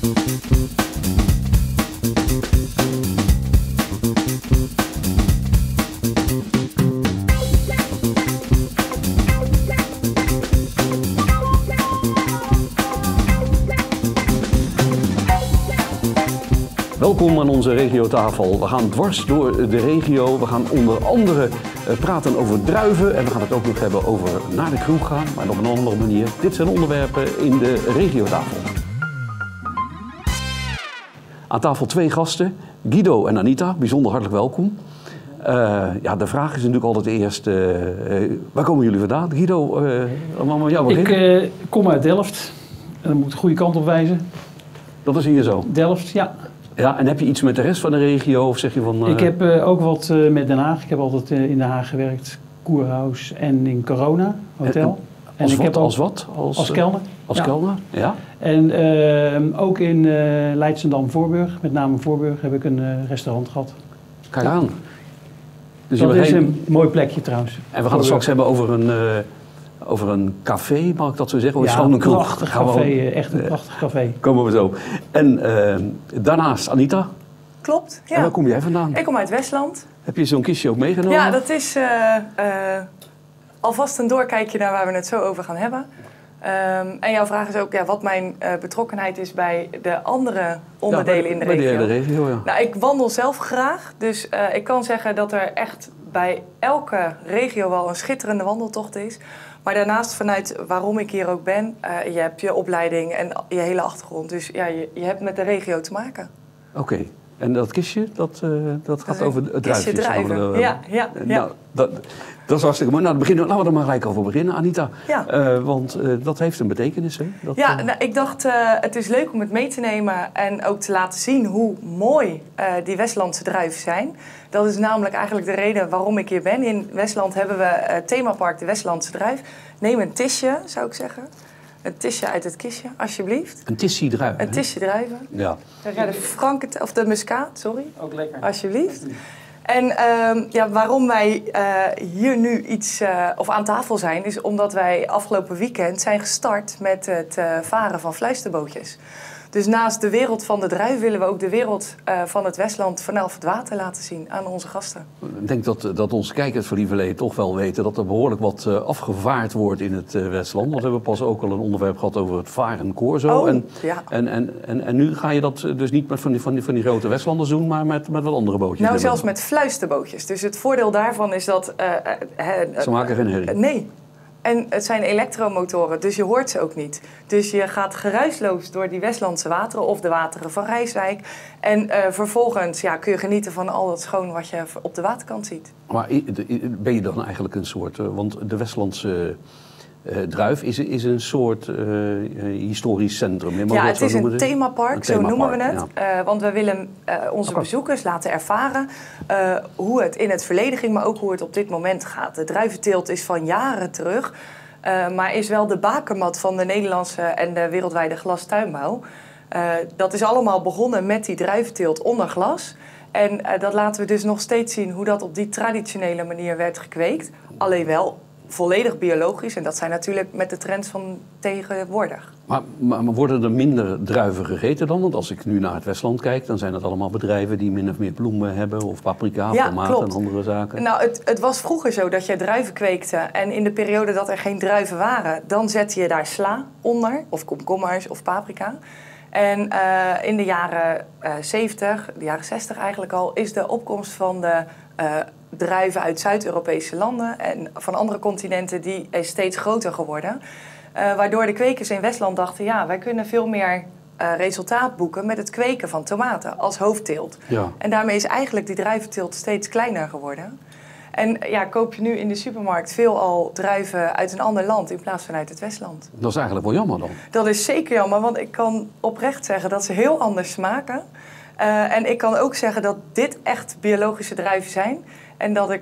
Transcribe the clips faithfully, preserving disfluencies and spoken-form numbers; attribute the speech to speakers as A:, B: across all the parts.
A: Welkom aan onze regiotafel. We gaan dwars door de regio. We gaan onder andere uh, praten over druiven en we gaan het ook nog hebben over naar de kroeg gaan, maar op een andere manier. Dit zijn onderwerpen in de regiotafel. Aan tafel twee gasten, Guido en Anita, bijzonder hartelijk welkom. Uh, ja, de vraag is natuurlijk altijd eerst, uh, uh, waar komen jullie vandaan? Guido, uh, laten we jou beginnen.
B: Ik uh, kom uit Delft en dan moet ik de goede kant op wijzen.
A: Dat is hier zo?
B: Delft, ja.
A: Ja, en heb je iets met de rest van de regio of zeg je van... Uh...
B: Ik heb uh, ook wat uh, met Den Haag. Ik heb altijd uh, in Den Haag gewerkt, Koerhuis en in Corona Hotel.
A: En, als,
B: en
A: wat,
B: ik heb
A: als wat? Als,
B: als kelner.
A: Als
B: ja.
A: kelner, ja.
B: En uh, ook in uh, Leidschendam-Voorburg, met name Voorburg, heb ik een uh, restaurant gehad.
A: Kijk ja. aan. Dus
B: dat is
A: geen...
B: een mooi plekje trouwens.
A: En we gaan het straks hebben over een, uh, over een café, mag ik dat zo zeggen?
B: Ja, een prachtig café, we... echt een
A: uh,
B: prachtig café.
A: Komen we zo. En uh, daarnaast, Anita.
C: Klopt, ja.
A: En waar kom jij vandaan?
C: Ik kom uit Westland.
A: Heb je zo'n kistje ook meegenomen?
C: Ja, dat is uh, uh, alvast een doorkijkje naar waar we het zo over gaan hebben. Um, en jouw vraag is ook ja, wat mijn uh, betrokkenheid is bij de andere onderdelen ja, bij, in de
A: bij
C: regio.
A: De hele regio ja.
C: Nou, ik wandel zelf graag, dus uh, ik kan zeggen dat er echt bij elke regio wel een schitterende wandeltocht is. Maar daarnaast vanuit waarom ik hier ook ben, uh, je hebt je opleiding en je hele achtergrond. Dus ja, je, je hebt met de regio te maken.
A: Oké. Okay. En dat kistje, dat, uh, dat gaat
C: dat
A: over het druifje.
C: druiven. Uh, ja, ja, ja.
A: Nou, dat, dat is hartstikke mooi. Nou, dan beginnen, laten we er maar gelijk over beginnen, Anita.
C: Ja.
A: Uh, want uh, dat heeft een betekenis, hè? Dat,
C: ja,
A: uh...
C: nou, ik dacht uh, het is leuk om het mee te nemen en ook te laten zien hoe mooi uh, die Westlandse druiven zijn. Dat is namelijk eigenlijk de reden waarom ik hier ben. In Westland hebben we uh, themapark de Westlandse druif. Neem een tisje, zou ik zeggen. Een tisje uit het kistje, alsjeblieft.
A: Een tisje druiven.
C: Een tisje druiven.
A: Ja.
C: Ja, de franke, of de muskaat, sorry.
B: Ook lekker.
C: Alsjeblieft. En uh, ja, waarom wij uh, hier nu iets uh, of aan tafel zijn, is omdat wij afgelopen weekend zijn gestart met het uh, varen van fluisterbootjes. Dus naast de wereld van de druif willen we ook de wereld uh, van het Westland vanaf het water laten zien aan onze gasten.
A: Ik denk dat, dat onze kijkers van Lieverlee toch wel weten dat er behoorlijk wat uh, afgevaard wordt in het uh, Westland. Want we hebben pas ook al een onderwerp gehad over het varen corso.
C: Oh,
A: en,
C: ja.
A: en, en, en, en nu ga je dat dus niet met van die, van die, van die grote Westlanders doen, maar met, met wat andere bootjes.
C: Nou, zelfs met fluisterbootjes. Dus het voordeel daarvan is dat... Uh, uh, uh,
A: Ze maken geen herrie.
C: Uh, nee. En het zijn elektromotoren, dus je hoort ze ook niet. Dus je gaat geruisloos door die Westlandse wateren of de wateren van Rijswijk. En uh, vervolgens ja, kun je genieten van al dat schoon wat je op de waterkant ziet.
A: Maar ben je dan eigenlijk een soort... Want de Westlandse uh, druif is, is een soort uh, historisch centrum.
C: Ja, het is een themapark,
A: een
C: zo
A: themapark,
C: noemen we het.
A: Ja.
C: Uh, want we willen uh, onze okay. bezoekers laten ervaren uh, hoe het in het verleden ging, maar ook hoe het op dit moment gaat. De druiventeelt is van jaren terug, uh, maar is wel de bakermat van de Nederlandse en de wereldwijde glastuinbouw. Uh, dat is allemaal begonnen met die druiventeelt onder glas. En uh, dat laten we dus nog steeds zien hoe dat op die traditionele manier werd gekweekt. Alleen wel volledig biologisch. En dat zijn natuurlijk met de trends van tegenwoordig.
A: Maar, maar, maar worden er minder druiven gegeten dan? Want als ik nu naar het Westland kijk, dan zijn het allemaal bedrijven die min of meer bloemen hebben. Of paprika,
C: ja,
A: tomaten
C: klopt.
A: en andere zaken.
C: Nou, het, het was vroeger zo dat je druiven kweekte. En in de periode dat er geen druiven waren, dan zette je daar sla onder. Of komkommers of paprika. En uh, in de jaren uh, zeventig, de jaren zestig eigenlijk al, is de opkomst van de uh, druiven uit Zuid-Europese landen en van andere continenten, die is steeds groter geworden. Uh, waardoor de kwekers in Westland dachten, ja, wij kunnen veel meer uh, resultaat boeken met het kweken van tomaten als hoofdteelt. Ja. En daarmee is eigenlijk die druiventeelt steeds kleiner geworden. En ja, koop je nu in de supermarkt veelal druiven uit een ander land in plaats van uit het Westland.
A: Dat is eigenlijk wel jammer dan.
C: Dat is zeker jammer, want ik kan oprecht zeggen dat ze heel anders smaken. Uh, en ik kan ook zeggen dat dit echt biologische druiven zijn. En dat ik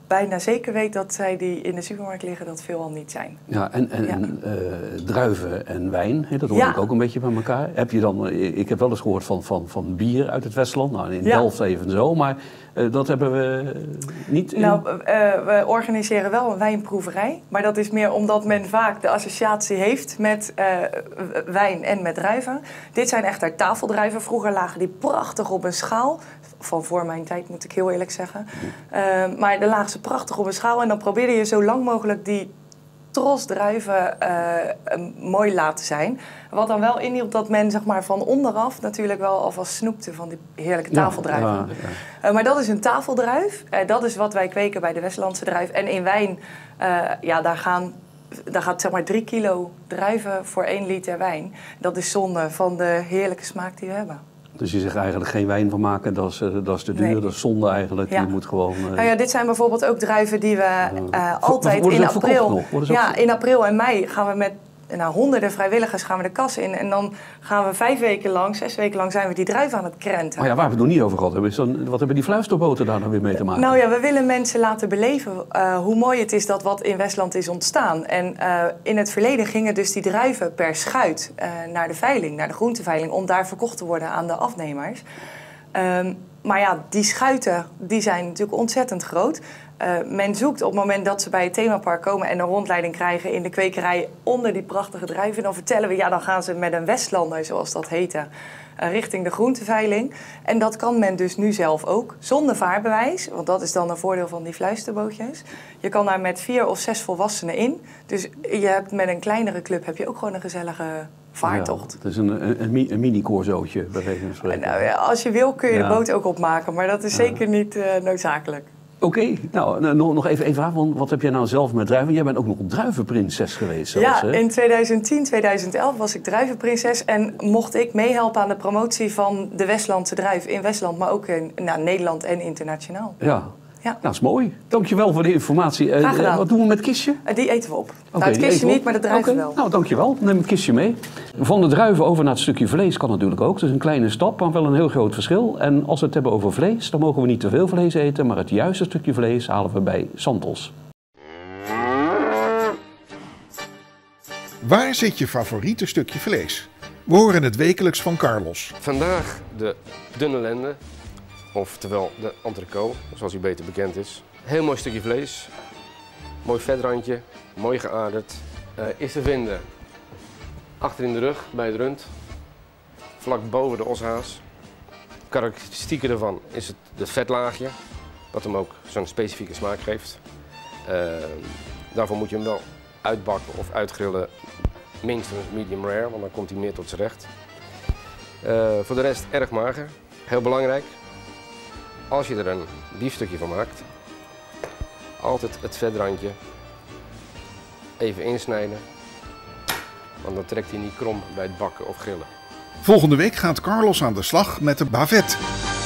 C: bijna zeker weet dat zij die in de supermarkt liggen, dat veelal niet zijn.
A: Ja, en, en,
C: Ja.
A: en uh, druiven en wijn, hè, dat hoor
C: Ja.
A: ik ook een beetje bij elkaar. Heb je dan, ik heb wel eens gehoord van, van, van bier uit het Westland, nou in
C: Ja.
A: Delft even zo, maar uh, dat hebben we niet in...
C: Nou, uh, we organiseren wel een wijnproeverij, maar dat is meer omdat men vaak de associatie heeft met uh, wijn en met druiven. Dit zijn echter tafeldruiven. Vroeger lagen die prachtig op een schaal. Van voor mijn tijd, moet ik heel eerlijk zeggen. Uh, maar dan lagen ze prachtig op een schaal en dan probeerde je zo lang mogelijk die tros druiven uh, mooi laten zijn. Wat dan wel inhield dat men zeg maar, van onderaf natuurlijk wel alvast snoepte van die heerlijke tafeldruiven. Ja, ja, ja. Uh, maar dat is een tafeldruif. Uh, dat is wat wij kweken bij de Westlandse druif. En in wijn, uh, ja, daar gaan... Daar gaat zeg maar drie kilo druiven voor één liter wijn. Dat is zonde van de heerlijke smaak die we hebben.
A: Dus je zegt eigenlijk geen wijn van maken, dat is, dat is te duur, nee. Dat is zonde eigenlijk. Ja. Je moet gewoon... Uh...
C: Nou ja, dit zijn bijvoorbeeld ook druiven die we uh, altijd in april... Ja, in april en mei gaan we met nou, honderden vrijwilligers gaan we de kas in. En dan gaan we vijf weken lang, zes weken lang zijn we die druiven aan het krenten.
A: Maar ja, waar we het nog niet over gehad hebben, is dan, wat hebben die fluisterboten daar nou weer mee te maken?
C: Nou ja, we willen mensen laten beleven uh, hoe mooi het is dat wat in Westland is ontstaan. En uh, in het verleden gingen dus die druiven per schuit uh, naar de veiling, naar de groenteveiling, om daar verkocht te worden aan de afnemers. Um, maar ja, die schuiten die zijn natuurlijk ontzettend groot. Uh, men zoekt op het moment dat ze bij het themapark komen en een rondleiding krijgen in de kwekerij onder die prachtige druiven. Dan vertellen we, ja, dan gaan ze met een Westlander, zoals dat heette, uh, richting de groenteveiling. En dat kan men dus nu zelf ook, zonder vaarbewijs. Want dat is dan een voordeel van die fluisterbootjes. Je kan daar met vier of zes volwassenen in. Dus je hebt met een kleinere club heb je ook gewoon een gezellige vaartocht.
A: Ja, het is een, een, een mini-corzootje, bij wijze van spreken.
C: Nou, ja, als je wil kun je ja. de boot ook opmaken, maar dat is ja. zeker niet uh, noodzakelijk.
A: Oké, okay, nou nog, nog even, even aan, want wat heb jij nou zelf met druiven? Jij bent ook nog een druivenprinses geweest zelfs,
C: Ja,
A: hè?
C: In twintig tien, twintig elf was ik druivenprinses en mocht ik meehelpen aan de promotie van de Westlandse druif in Westland, maar ook in nou, Nederland en internationaal.
A: Ja. Ja, nou, dat is mooi. Dankjewel voor de informatie.
C: Graag gedaan.
A: Uh, wat doen we met het kistje?
C: Uh, die eten we op.
A: Okay,
C: nou, het kistje niet, maar de druiven
A: okay.
C: wel.
A: Nou, dankjewel. Neem het kistje mee. Van de druiven over naar het stukje vlees kan natuurlijk ook. Het is een kleine stap, maar wel een heel groot verschil. En als we het hebben over vlees, dan mogen we niet te veel vlees eten, maar het juiste stukje vlees halen we bij Santos.
D: Waar zit je favoriete stukje vlees? We horen het wekelijks van Carlos.
E: Vandaag de dunne lende, oftewel de entrecote, zoals u beter bekend is. Heel mooi stukje vlees, mooi vetrandje, mooi geaderd. Uh, is te vinden achter in de rug bij het rund, vlak boven de oshaas. Karakteristieken ervan is het, het vetlaagje, wat hem ook zo'n specifieke smaak geeft. Uh, daarvoor moet je hem wel uitbakken of uitgrillen, minstens medium rare, want dan komt hij meer tot zijn recht. Uh, voor de rest erg mager, heel belangrijk. Als je er een biefstukje van maakt, altijd het vetrandje even insnijden, want dan trekt hij niet krom bij het bakken of grillen.
D: Volgende week gaat Carlos aan de slag met de bavette.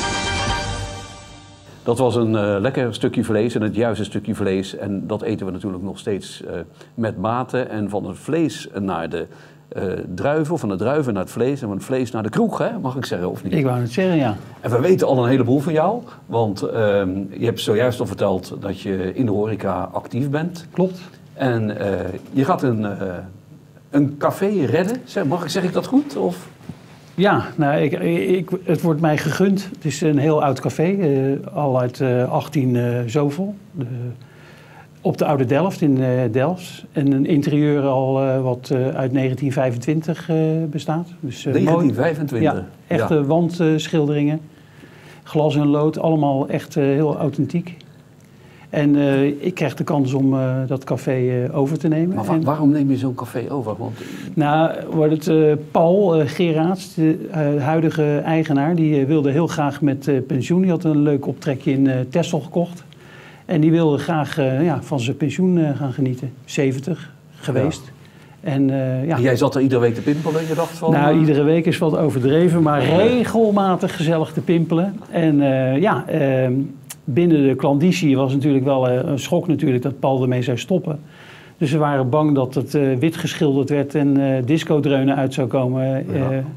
A: Dat was een uh, lekker stukje vlees en het juiste stukje vlees. En dat eten we natuurlijk nog steeds uh, met mate. En van het vlees naar de uh, druiven, of van de druiven naar het vlees en van het vlees naar de kroeg, hè? Mag ik zeggen, of niet?
B: Ik wou het zeggen, ja.
A: En we weten al een heleboel van jou, want uh, je hebt zojuist al verteld dat je in de horeca actief bent.
B: Klopt.
A: En uh, je gaat een, uh, een café redden, mag ik, zeg ik dat goed? Of...
B: Ja, nou, ik, ik, het wordt mij gegund. Het is een heel oud café, uh, al uit uh, achttien uh, zoveel. De, op de Oude Delft in uh, Delft. En een interieur al uh, wat uh, uit negentien vijfentwintig uh, bestaat. Dus, uh,
A: negentien vijfentwintig?
B: Mooi, ja, echte ja. wandschilderingen. Glas en lood, allemaal echt uh, heel authentiek. En uh, ik kreeg de kans om uh, dat café uh, over te nemen.
A: Maar wa-
B: en,
A: waarom neem je zo'n café over? Want...
B: Nou, wordt het uh, Paul uh, Geraerts, de uh, huidige eigenaar, die uh, wilde heel graag met uh, pensioen. Die had een leuk optrekje in uh, Texel gekocht. En die wilde graag uh, ja, van zijn pensioen uh, gaan genieten. zeventig geweest. Ja. En, uh, ja.
A: en jij zat er iedere week te pimpelen en je dacht van...
B: Nou,
A: uh...
B: iedere week is wat overdreven, maar regelmatig gezellig te pimpelen. En uh, ja... Uh, binnen de klandizie was natuurlijk wel uh, een schok natuurlijk dat Paul ermee zou stoppen. Dus ze waren bang dat het uh, wit geschilderd werd en uh, discodreunen uit zou komen. Uh,
A: ja.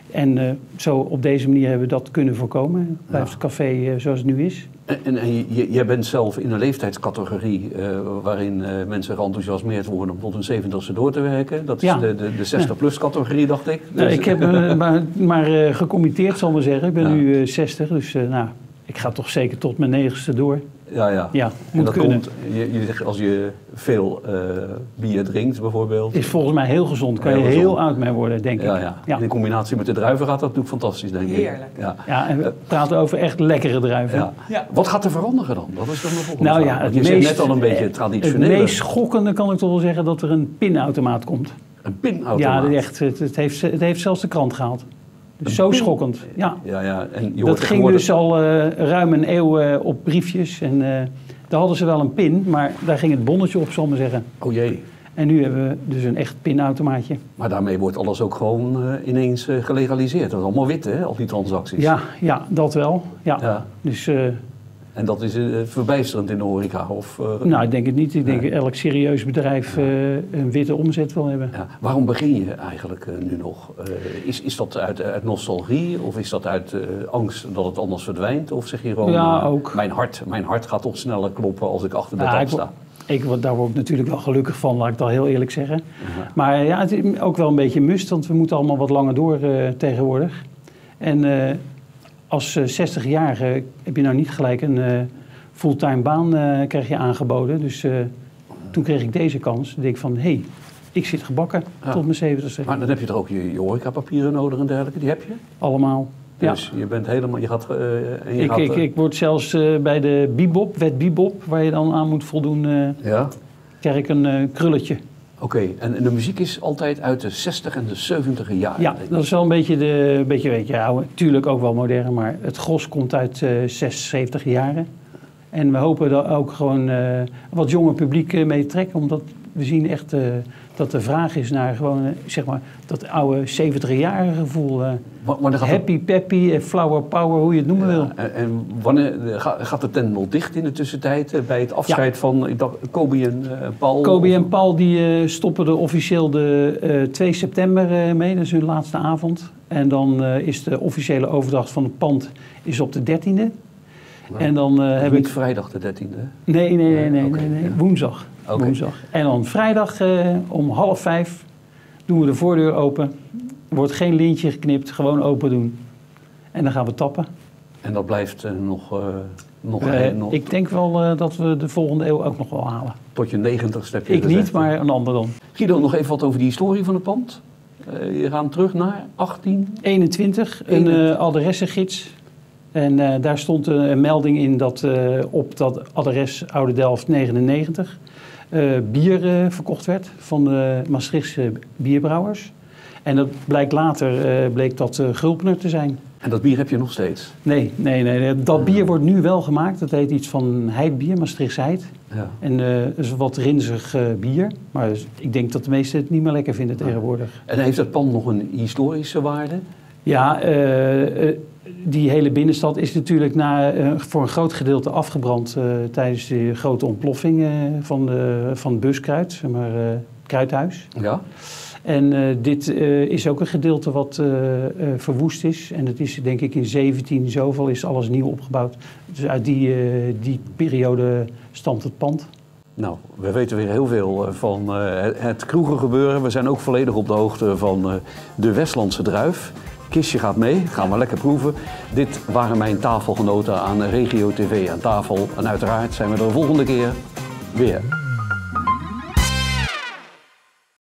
B: En uh, zo op deze manier hebben we dat kunnen voorkomen. Blijft ja. het café uh, zoals het nu is.
A: En, en, en j, jij bent zelf in een leeftijdscategorie uh, waarin uh, mensen geenthousiasmeerd worden om tot hun zeventigste door te werken. Dat is ja. de, de, de zestig-plus categorie, dacht ik. Dus...
B: Nou, ik heb uh, maar, maar uh, gecommitteerd, zal ik maar zeggen. Ik ben ja. nu uh, zestig, dus uh, nou, ik ga toch zeker tot mijn negentigste door.
A: Ja, ja.
B: ja
A: en
B: moet
A: dat
B: kunnen.
A: komt, je, je zegt als je veel uh, bier drinkt bijvoorbeeld.
B: Is volgens mij heel gezond. Kan heel je gezond. heel oud mee worden, denk
A: ja,
B: ik.
A: Ja.
B: Ja.
A: In combinatie met de druiven gaat dat natuurlijk fantastisch, denk ik.
C: Heerlijk.
B: Ja, ja en we praten over echt lekkere druiven.
A: Ja. Ja. Wat gaat er veranderen dan? Dat is dan de volgende
B: nou,
A: vraag.
B: Ja,
A: Want je
B: meest,
A: zegt net al een beetje traditioneel.
B: Het meest schokkende kan ik toch wel zeggen dat er een pinautomaat komt.
A: Een pinautomaat?
B: Ja, echt, het, het, heeft, het heeft zelfs de krant gehaald. Dus zo pin? schokkend. Ja.
A: Ja, ja. En je
B: dat ging dus al uh, ruim een eeuw uh, op briefjes. En uh, daar hadden ze wel een pin, maar daar ging het bonnetje op, zal ik maar zeggen.
A: Oh jee.
B: En nu hebben we dus een echt pinautomaatje.
A: Maar daarmee wordt alles ook gewoon uh, ineens uh, gelegaliseerd. Dat is allemaal wit, hè, al die transacties.
B: Ja, ja dat wel. Ja. Ja. Dus, uh,
A: en dat is uh, verbijsterend in de horeca? Of, uh,
B: nou, ik denk het niet. Ik denk dat elk serieus bedrijf uh, een witte omzet wil hebben.
A: Ja. Waarom begin je eigenlijk uh, nu nog? Uh, is, is dat uit, uit nostalgie of is dat uit uh, angst dat het anders verdwijnt? Of zeg je gewoon,
B: ja,
A: uh,
B: ook.
A: Mijn, hart, mijn hart gaat toch sneller kloppen als ik achter de
B: ja,
A: tap
B: ik,
A: sta?
B: Ik, daar word ik natuurlijk wel gelukkig van, laat ik dat heel eerlijk zeggen. Uh-huh. Maar ja, het is ook wel een beetje must, want we moeten allemaal wat langer door uh, tegenwoordig. En uh, als uh, zestigjarige heb je nou niet gelijk een uh, fulltime baan uh, krijg je aangeboden. Dus uh, toen kreeg ik deze kans. Dan denk ik van, hé, hey, ik zit gebakken ja. tot mijn zeventigste.
A: Maar dan heb je toch ook je, je horecapapieren nodig en dergelijke, die heb je?
B: Allemaal.
A: Dus ja. je bent helemaal, je gaat... Uh, en je
B: ik,
A: gaat uh...
B: ik, ik word zelfs uh, bij de Bibop, wet Bibop, waar je dan aan moet voldoen, uh,
A: ja?
B: krijg ik een uh, krulletje.
A: Oké, okay. en, en de muziek is altijd uit de zestig en de zeventig jaren?
B: Ja, dat is wel een beetje, de, beetje weet je, oude, tuurlijk ook wel modern, maar het gros komt uit uh, zestig, zeventig jaren. En we hopen daar ook gewoon uh, wat jonger publiek uh, mee te trekken, omdat we zien echt uh, dat de vraag is naar gewoon, uh, zeg maar, dat oude zeventig-jarige gevoel. Uh, happy, het... peppy, uh, flower power, hoe je het noemen ja, wil.
A: En, en wanneer gaat de tent wel dicht in de tussentijd uh, bij het afscheid ja. van ik dacht, Kobe en uh, Paul?
B: Kobe
A: of...
B: en Paul die uh, stoppen er officieel de uh, twee september uh, mee, dat is hun laatste avond. En dan uh, is de officiële overdracht van het pand is op de dertiende.
A: Nou,
B: en dan uh, heb
A: niet
B: ik...
A: vrijdag de dertiende?
B: Nee, nee, nee, nee, okay, nee, nee.
A: Ja.
B: woensdag.
A: Okay.
B: woensdag. En dan vrijdag uh, om half vijf doen we de voordeur open. Er wordt geen lintje geknipt, gewoon open doen. En dan gaan we tappen.
A: En dat blijft uh, nog... Uh, nog,
B: uh,
A: een, nog...
B: Ik denk wel uh, dat we de volgende eeuw ook nog wel halen.
A: Tot je negentigste heb je
B: Ik
A: gezegd.
B: niet, maar een ander dan.
A: Guido, nog even wat over die historie van het pand. Uh, je gaat terug naar achttien...
B: eenentwintig, een uh, adressengids. En uh, daar stond een, een melding in dat uh, op dat adres Oude Delft negenennegentig uh, bier uh, verkocht werd van de Maastrichtse bierbrouwers. En dat blijkt later uh, bleek dat uh, Gulpener te zijn.
A: En dat bier heb je nog steeds?
B: Nee, nee, nee. Dat bier wordt nu wel gemaakt. Dat heet iets van heidbier, Maastrichtse heid. Ja. En uh, dat is wat rinzig uh, bier. Maar dus, ik denk dat de meesten het niet meer lekker vinden tegenwoordig.
A: En heeft het pand nog een historische waarde?
B: Ja, uh, uh, die hele binnenstad is natuurlijk na, uh, voor een groot gedeelte afgebrand uh, tijdens de grote ontploffing uh, van, de, van het buskruid, zeg maar, uh, kruidhuis.
A: Ja.
B: En uh, dit uh, is ook een gedeelte wat uh, uh, verwoest is. En dat is denk ik in zeventien zoveel is alles nieuw opgebouwd. Dus uit die, uh, die periode stamt het pand.
A: Nou, we weten weer heel veel van uh, het kroegengebeuren. We zijn ook volledig op de hoogte van uh, de Westlandse druif. Kistje gaat mee, gaan we lekker proeven. Dit waren mijn tafelgenoten aan Regio T V aan tafel. En uiteraard zijn we er de volgende keer weer.